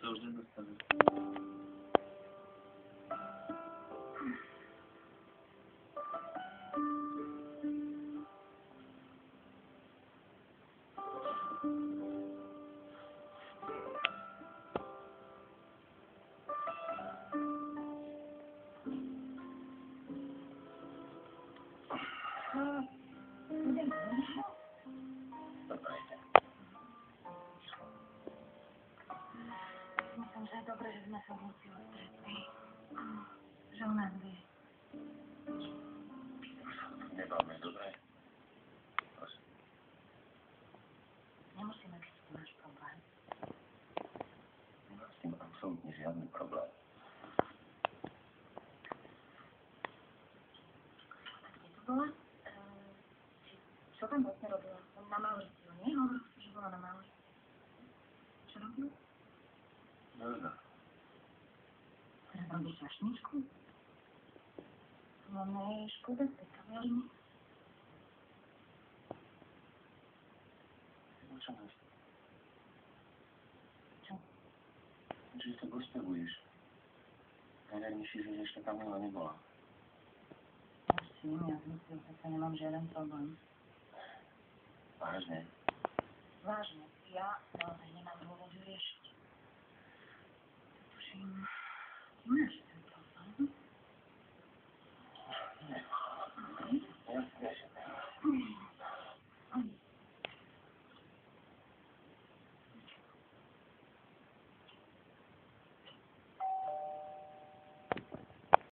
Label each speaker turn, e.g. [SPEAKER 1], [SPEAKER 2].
[SPEAKER 1] sa už nedostane.
[SPEAKER 2] Myslím, že je dobré, že sme sa v noci stretli. Že u nás vie.
[SPEAKER 1] Nemáme, dobre? Prosím.
[SPEAKER 2] Nemusíme, keď tu máš problém.
[SPEAKER 1] Nemám s tým absolútne žiadny problém.
[SPEAKER 2] A kde to bola? Čo tam vlastne robila? Na Mauriciu, nie? Hovoril si, že bola na Mauriciu. Čo robil?
[SPEAKER 1] Možno.
[SPEAKER 2] Teraz robíš čašničku? No ne, škoda z tej kameriny.
[SPEAKER 1] No čo máš?
[SPEAKER 2] Čo?
[SPEAKER 1] Že sa postavuješ. Neverím si, že ešte tam Mila nebola.
[SPEAKER 2] Prosím, ja som si zase nemám žiaden problém.
[SPEAKER 1] Vážne?
[SPEAKER 2] Vážne, ja naozaj nemám dôvod ju riešiť. Tuším, ty máš.